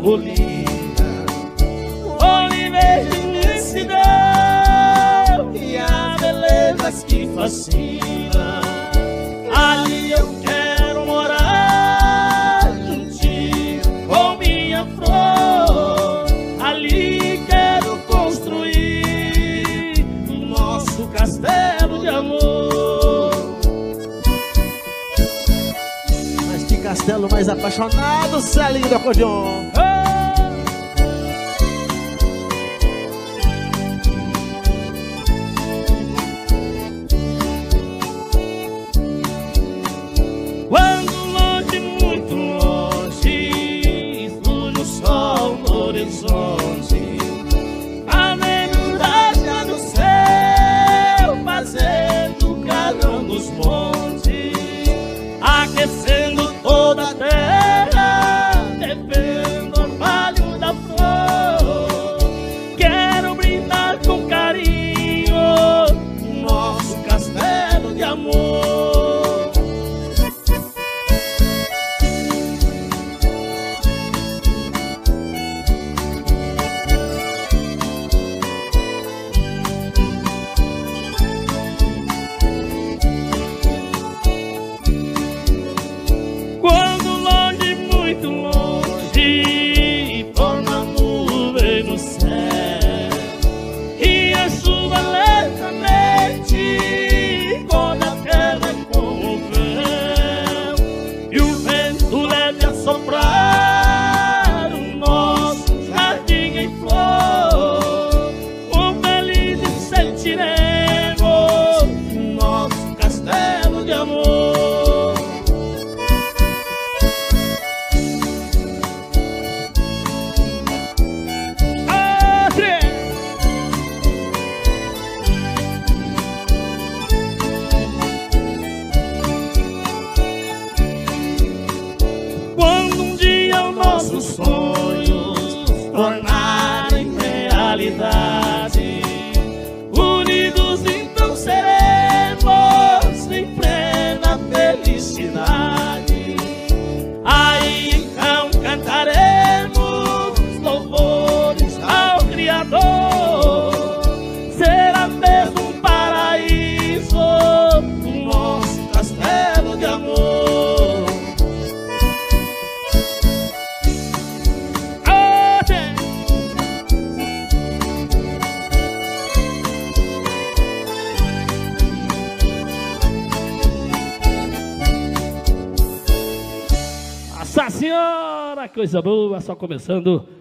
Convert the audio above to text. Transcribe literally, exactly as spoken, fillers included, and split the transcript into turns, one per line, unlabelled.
colina, oliveira de imensidão e as belezas que fascinam. Ali eu quero morar juntinho com minha flor. Ali quero construir o nosso castelo de amor.
Mas que castelo mais apaixonado, Celinho do acordeon.
Quando longe, muito longe, surge o sol no horizonte, a neblina no céu, fazendo clarão nos montes, aquecendo toda a terra, bebendo o orvalho da flor. Quero brindar com carinho o nosso castelo de amor. Quando longe, muito longe, forma nuvem no céu, e a chuva lentamente quando a terra como o véu, e o vento leve a soprar o nosso jardim em flor. Com felizes sentiremos o nosso castelo de amor. Quando um dia os nossos sonhos tornarem realidade, unidos então seremos em plena felicidade. Aí então cantaremos louvores ao Criador. Será mesmo um paraíso o nosso castelo de amor.
Nossa Senhora, coisa boa, só começando